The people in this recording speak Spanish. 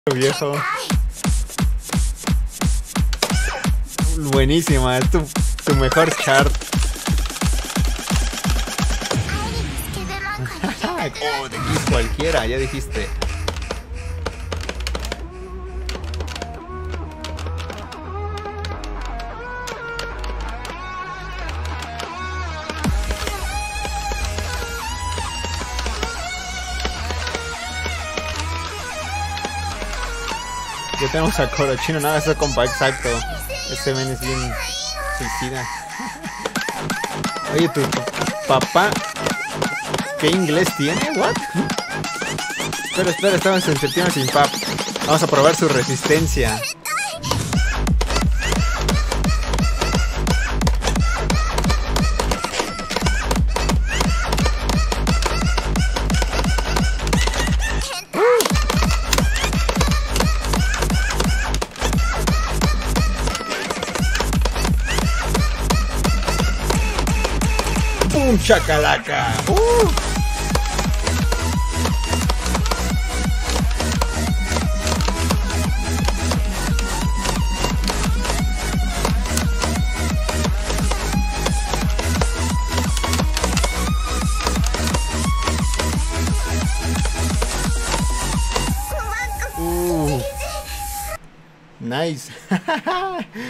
viejo. Buenísima, es tu mejor chart. Oh, de Kiss cualquiera, ya dijiste. Ya tenemos a Corochino, nada, ese compa, exacto. Este men es bien suicida. Oye, tu papá, ¿qué inglés tiene? ¿What? Espera, estamos en septiembre sin pap. Vamos a probar su resistencia. ¡Pum, chacalaca! Nice.